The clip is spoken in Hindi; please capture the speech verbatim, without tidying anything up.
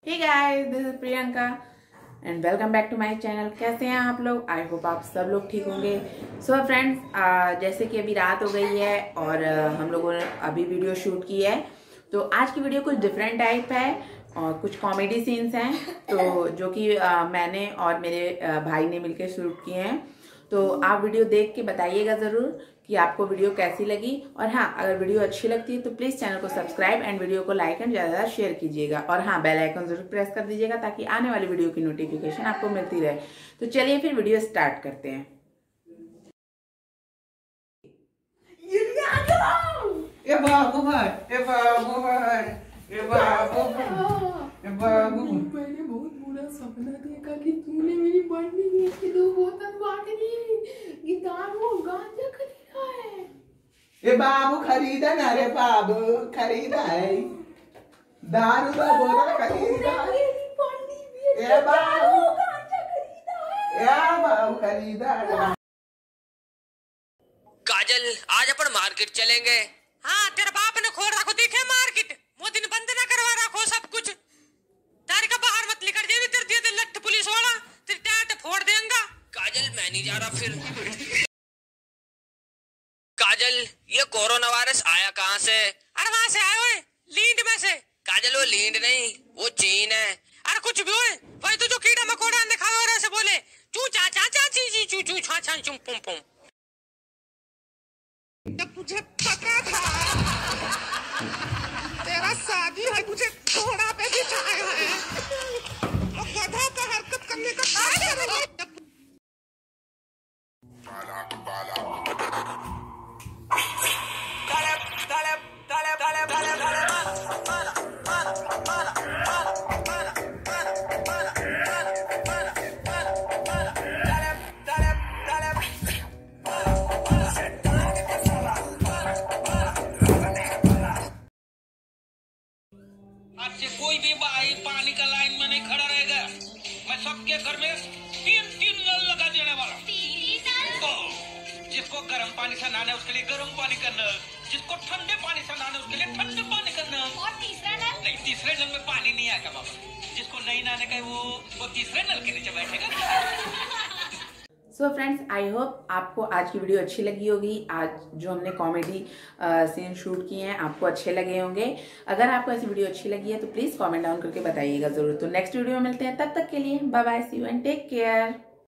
Hey guys, this is Priyanka and welcome back to my channel. कैसे हैं आप लोग? आई होप आप सब लोग ठीक होंगे। सो so, फ्रेंड्स, जैसे कि अभी रात हो गई है और uh, हम लोगों ने अभी वीडियो शूट की है, तो आज की वीडियो कुछ डिफरेंट टाइप है और कुछ कॉमेडी सीन्स हैं तो जो कि uh, मैंने और मेरे uh, भाई ने मिलकर शूट किए हैं। तो आप वीडियो देख के बताइएगा ज़रूर कि आपको वीडियो कैसी लगी। और हाँ, अगर वीडियो अच्छी लगती है तो प्लीज़ चैनल को सब्सक्राइब एंड वीडियो को लाइक एंड ज़्यादा ज़्यादा शेयर कीजिएगा। और हाँ, बेल आइकन जरूर प्रेस कर दीजिएगा ताकि आने वाली वीडियो की नोटिफिकेशन आपको मिलती रहे। तो चलिए फिर वीडियो स्टार्ट करते हैं। ए बाबू भाई, ए बाबू भाई, ए बाबू ए बाबू। मैंने बहुत बुरा सपना देखा कि तूने मेरी बर्थडे केक की दो बोतल बांट दी कि दारू और गांजा खरीदा है। ए बाबू खरीदा ना रे बाबू, खरीदा है दारू का बोतल खरीदा है। ए बाबू गांजा खरीदा है। ए बाबू खरीदा है। काजल, आज अपन मार्केट चलेंगे। हाँ, तेरे बाप ने खोल रखो दिखे मार्केट, मोदी ने बंद ना करवा रखो सब कुछ। तारी का बाहर मत निकल जे, तेरे दिए लट्ठ पुलिस वाला तेरे टाट फोड़ देंगा। काजल, मैं नहीं जा रहा फिर। काजल, ये कोरोना वायरस आया कहाँ से? अरे वहाँ से आए हुए लींड में से। काजल, वो लींड नहीं, वो चीन है। अरे कुछ भी हुए, वही तो जो कीड़ा मकोड़ा ने खाए और ऐसे बोले चू चा चा चा ची ची चू चू छा छा चुम पुम पुम। तुझे पता था तेरा शादी है, मुझे घोड़ा पे बिठाया है और गधा का हरकत करने का क्या करोगे? आज से कोई भी भाई पानी का लाइन में नहीं खड़ा रहेगा। मैं सबके घर में तीन तीन नल लगा देने वाला हूँ। तो जिसको गर्म पानी से नहाना है उसके लिए गर्म पानी का नल, जिसको ठंडे पानी से नहाना है उसके लिए ठंडे पानी का नल। और तीसरा नल? नहीं, तीसरे नल में पानी नहीं आएगा बाबा। जिसको नहीं नहाने का वो वो तीसरे नल के नीचे बैठेगा। सो फ्रेंड्स, आई होप आपको आज की वीडियो अच्छी लगी होगी। आज जो हमने कॉमेडी सीन शूट किए हैं आपको अच्छे लगे होंगे। अगर आपको ऐसी वीडियो अच्छी लगी है तो प्लीज़ कमेंट डाउन करके बताइएगा ज़रूर। तो नेक्स्ट वीडियो में मिलते हैं, तब तक के लिए bye bye, see you and take care.